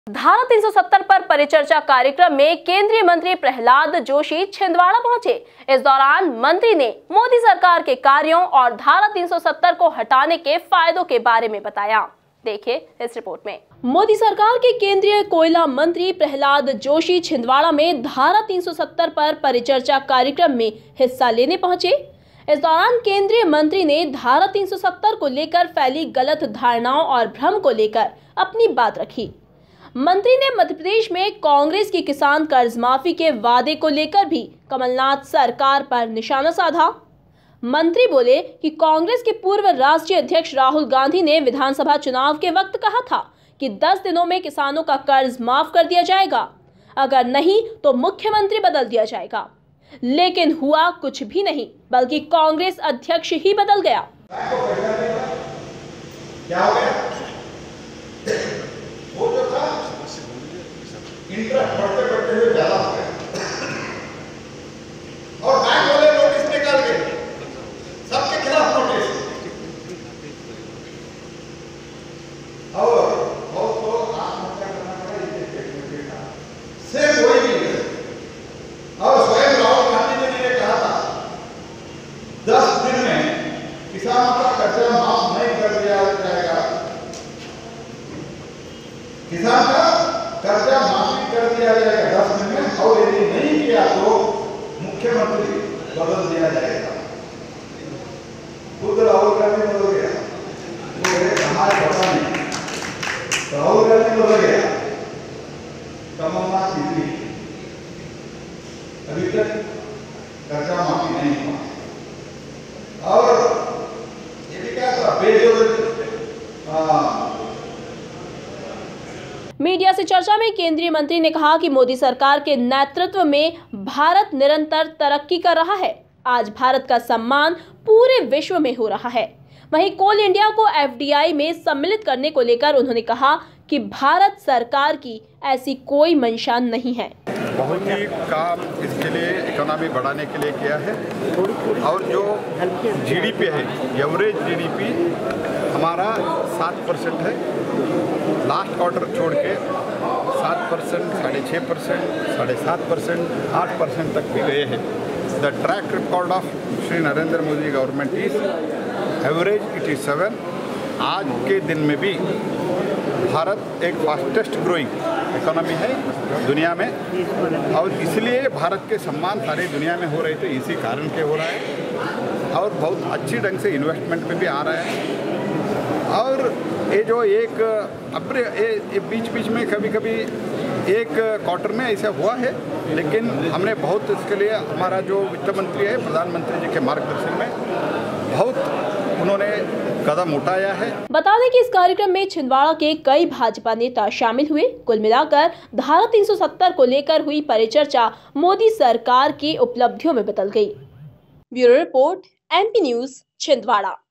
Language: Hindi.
धारा 370 पर परिचर्चा कार्यक्रम में केंद्रीय मंत्री प्रहलाद जोशी छिंदवाड़ा पहुंचे। इस दौरान मंत्री ने मोदी सरकार के कार्यों और धारा 370 को हटाने के फायदों के बारे में बताया। देखिए इस रिपोर्ट में। मोदी सरकार के केंद्रीय कोयला मंत्री प्रहलाद जोशी छिंदवाड़ा में धारा 370 पर परिचर्चा कार्यक्रम में हिस्सा लेने पहुंचे। इस दौरान केंद्रीय मंत्री ने धारा 370 को लेकर फैली गलत धारणाओं और भ्रम को लेकर अपनी बात रखी। मंत्री ने मध्य प्रदेश में कांग्रेस की किसान कर्ज माफी के वादे को लेकर भी कमलनाथ सरकार पर निशाना साधा। मंत्री बोले कि कांग्रेस के पूर्व राष्ट्रीय अध्यक्ष राहुल गांधी ने विधानसभा चुनाव के वक्त कहा था कि 10 दिनों में किसानों का कर्ज माफ कर दिया जाएगा, अगर नहीं तो मुख्यमंत्री बदल दिया जाएगा। लेकिन हुआ कुछ भी नहीं, बल्कि कांग्रेस अध्यक्ष ही बदल गया। क्या हो गया? वो जो था इंटरेस्ट बढ़ते बढ़ते हुए ज्यादा हो गया और बैंक वाले नोटिस निकाल के सबके खिलाफ नोटिस। और तो आत्महत्या करना पड़ा से कोई नहीं। और स्वयं राहुल गांधी जी ने कहा था 10 दिन में किसानों का कर्जा माफ नहीं कर दिया जाएगा, किसान का कर्जा माफी कर दिया जाएगा 10 दिन में, और यदि नहीं किया तो मुख्यमंत्री बदल दिया जाएगा। खुद राहुल गांधी बदल गया, हमारे पता नहीं, राहुल गांधी बदल गया, कमलनाथ दिल्ली, अभी तक कर्जा माफी नहीं हुआ। और ये भी क्या था, मीडिया से चर्चा में केंद्रीय मंत्री ने कहा कि मोदी सरकार के नेतृत्व में भारत निरंतर तरक्की कर रहा है। आज भारत का सम्मान पूरे विश्व में हो रहा है। वहीं कोल इंडिया को एफडीआई में सम्मिलित करने को लेकर उन्होंने कहा कि भारत सरकार की ऐसी कोई मंशा नहीं है। बहुत ही काम इसके लिए इकोनॉमी बढ़ाने के लिए किया है। और जो जीडीपी है, एवरेज जीडीपी हमारा 7% है। लास्ट क्वार्टर छोड़ के 7%, 6.5%, 7.5%, 8% तक भी गए हैं। The track record of Shri Narendra Modi government is average it is 7। आज के दिन में भी भारत एक फास्टेस्ट ग्रोइंग इकोनॉमी है दुनिया में, और इसलिए भारत के सम्मान सारी दुनिया में हो रहे थे, इसी कारण के हो रहा है। और बहुत अच्छी ढंग से इन्वेस्टमेंट में भी आ रहा है। और ये जो एक अब बीच बीच में कभी कभी एक क्वार्टर में ऐसा हुआ है, लेकिन हमने बहुत इसके लिए हमारा जो वित्त मंत्री है प्रधानमंत्री जी के मार्गदर्शन में बहुत उन्होंने कदम उठाया है। बता दें कि इस कार्यक्रम में छिंदवाड़ा के कई भाजपा नेता शामिल हुए। कुल मिलाकर धारा 370 को लेकर हुई परिचर्चा मोदी सरकार की उपलब्धियों में बदल गई। Bureau report, MP news, Chhindwara.